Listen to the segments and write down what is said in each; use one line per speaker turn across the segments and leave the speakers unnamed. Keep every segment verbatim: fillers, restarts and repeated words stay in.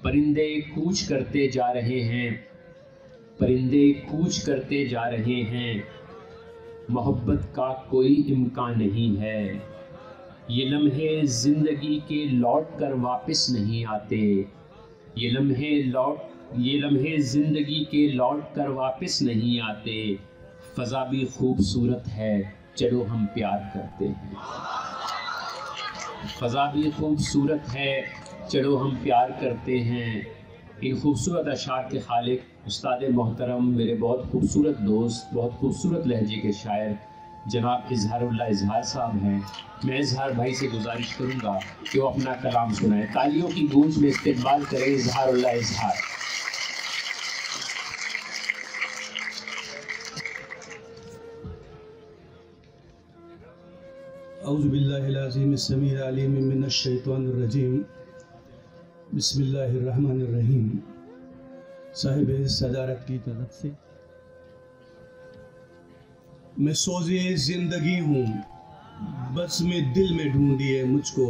परिंदे कूच करते जा रहे हैं, परिंदे कूच करते जा रहे हैं, मोहब्बत का कोई इम्कान नहीं है। ये लम्हे ज़िंदगी के लौट कर वापस नहीं आते, ये लम्हे लौट ये लम्हे ज़िंदगी के लौट कर वापस नहीं आते। फ़ज़ा भी खूबसूरत है, चलो हम प्यार करते हैं। फ़ज़ा भी खूबसूरत है, चलो हम प्यार करते हैं। इन खूबसूरत अशार के खालिक उस्ताद मोहतरम, मेरे बहुत खूबसूरत दोस्त, बहुत खूबसूरत लहजे के शायर जनाब इजहारुल्लाह इजहार साहब हैं। मैं इजहार भाई से गुजारिश करूँगा कि वो अपना कलाम सुनाएं। तालियों की गूंज में इस्तकबाल करें इजहारुल्लाह इजहार।
औज़ु बिल्लाहिल अज़ीम अस्समीअल अलीम मिनश शैतानिर रजीम, बिस्मिल्लाहिर रहमानिर रहीम। साहिब सदारत की तरफ से मैं सोज़े ज़िंदगी हूँ, बस में दिल में ढूंढिए मुझको।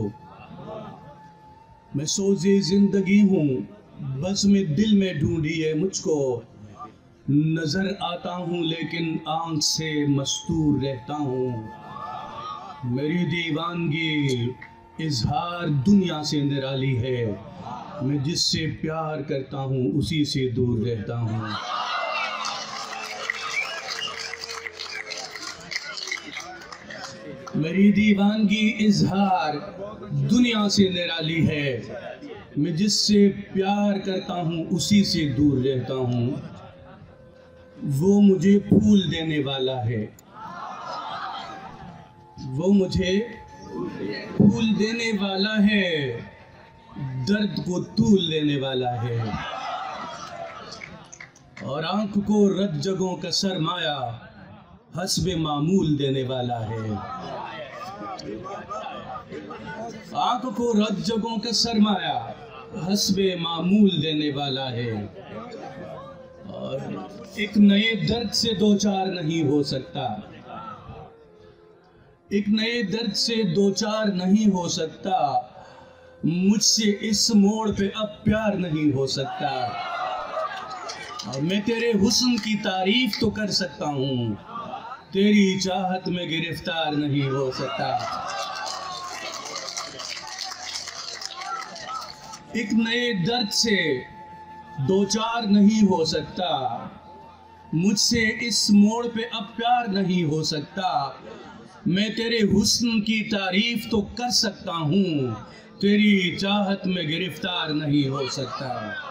मैं सोज़े ज़िंदगी हूँ, बस में दिल में ढूंढिए मुझको। नज़र आता हूँ लेकिन आँख से मस्तूर रहता हूँ। मेरी दीवानगी इजहार दुनिया से निराली है, मैं जिससे प्यार करता हूँ उसी से दूर रहता हूँ। मेरी दीवानगी इजहार दुनिया से निराली है, मैं जिससे प्यार करता हूँ उसी से दूर रहता हूँ। वो मुझे फूल देने वाला है, वो मुझे फूल देने वाला है, दर्द को तूल देने वाला है, और आंख को रद जगहों का सरमाया हस्बे मामूल देने वाला है। आंख को रद जगहों का सरमाया हस्बे मामूल देने वाला है, और एक नए दर्द से दो चार नहीं हो सकता, एक नए दर्द से दो चार नहीं हो सकता। मुझसे इस मोड़ पे अब प्यार नहीं हो सकता, और मैं तेरे हुस्न की तारीफ तो कर सकता हूँ, तेरी चाहत में गिरफ्तार नहीं हो सकता। एक नए दर्द से दो चार नहीं हो सकता, मुझसे इस मोड़ पे अब प्यार नहीं हो सकता। मैं तेरे हुस्न की तारीफ तो कर सकता हूँ, तेरी चाहत में गिरफ्तार नहीं हो सकता।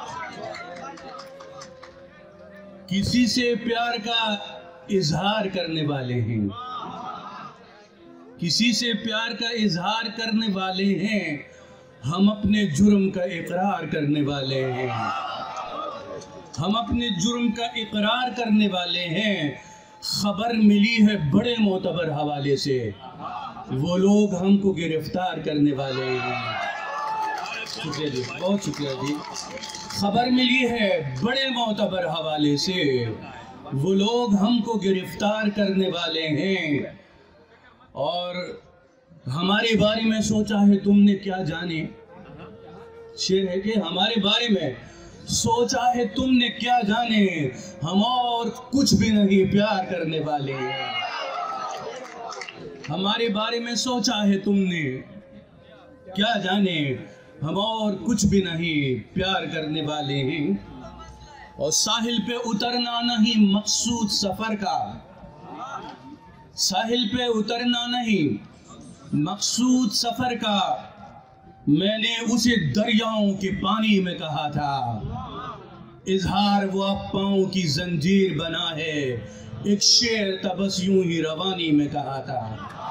किसी से प्यार का इजहार करने वाले हैं, किसी से प्यार का इजहार करने वाले हैं, हम अपने जुर्म का इकरार करने वाले हैं, हम अपने जुर्म का इकरार करने वाले हैं। खबर मिली है बड़े मोतबर हवाले से, वो लोग हमको गिरफ्तार करने वाले हैं। शुक्रिया जी, बहुत शुक्रिया जी। खबर मिली है बड़े मोतबर हवाले से, वो लोग हमको गिरफ्तार करने वाले हैं। और हमारे बारे में सोचा है तुमने क्या जाने, शेर है कि हमारे बारे में सोचा है तुमने क्या जाने, हम और कुछ भी नहीं प्यार करने वाले। हमारे बारे में सोचा है तुमने क्या जाने, हम और कुछ भी नहीं प्यार करने वाले हैं। और साहिल पे उतरना नहीं मकसूद सफर का, साहिल पे उतरना नहीं मकसूद सफर का, मैंने उसे दरियाओं के पानी में कहा था। इजहार वो अब पाँव की जंजीर बना है, एक शेर तबस यूं ही रवानी में कहा था।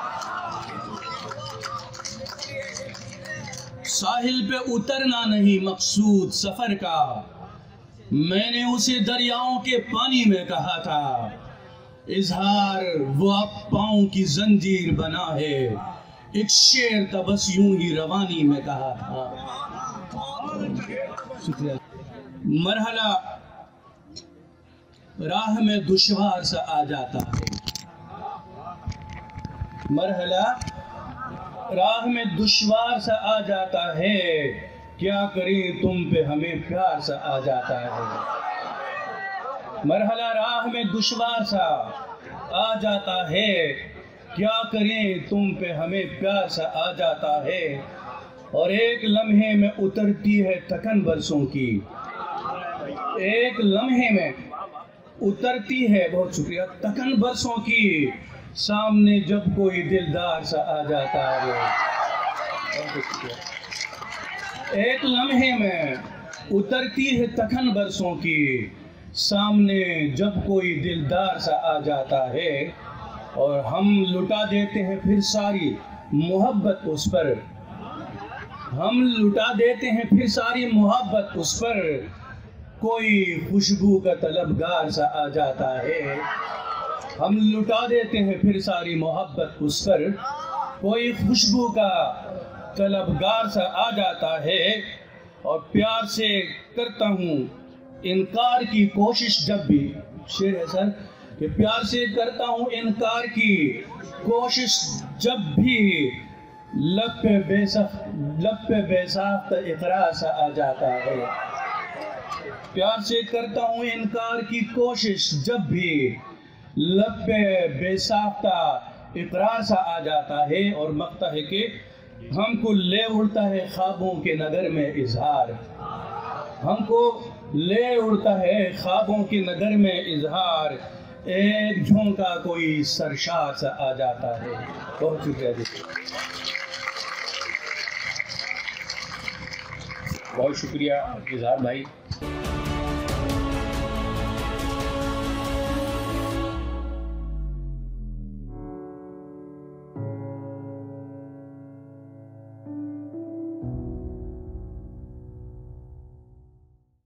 साहिल पे उतरना नहीं मकसूद सफर का, मैंने उसे दरियाओं के पानी में कहा था। इजहार वो अब पाँव की जंजीर बना है, एक शेर तबस यूं ही रवानी में कहा था। शुक्रिया। मरहला राह में दुश्वार सा आ जाता है, मरहला राह में दुश्वार सा आ जाता है, क्या करें तुम पे हमें प्यार सा आ जाता है। मरहला राह में दुश्वार सा आ जाता है, क्या करें तुम पे हमें प्यार सा आ जाता है। और एक लम्हे में उतरती है थकन बरसों की, एक लम्हे में उतरती है, बहुत शुक्रिया, थकन बरसों की, सामने जब कोई दिलदार सा आ जाता है। एक लम्हे में उतरती है थकन बरसों की, सामने जब कोई दिलदार सा आ जाता है। और हम लुटा देते हैं फिर सारी मोहब्बत उस पर, हम लुटा देते हैं फिर सारी मोहब्बत उस पर, कोई खुशबू का तलबगार सा आ जाता है। हम लुटा देते हैं फिर सारी मोहब्बत उस पर, कोई खुशबू का तलबगार सा आ जाता है। और प्यार से करता हूँ इनकार की कोशिश जब भी, शेर है सर, कि प्यार से करता हूँ इनकार की कोशिश जब भी, लब पे बेसख लब पे बेसाख्त इकरार सा आ जाता है। प्यार से करता हूँ इनकार की कोशिश जब भी, लब पे बेसाख्ता इकरार सा आ जाता है। और मकता है कि हमको ले उड़ता है ख्वाबों के नगर में इजहार, हमको ले उड़ता है ख्वाबों के नगर में इजहार, एक झोंका कोई सरशार सा आ जाता है। बहुत शुक्रिया जी,
बहुत शुक्रिया इजहार भाई।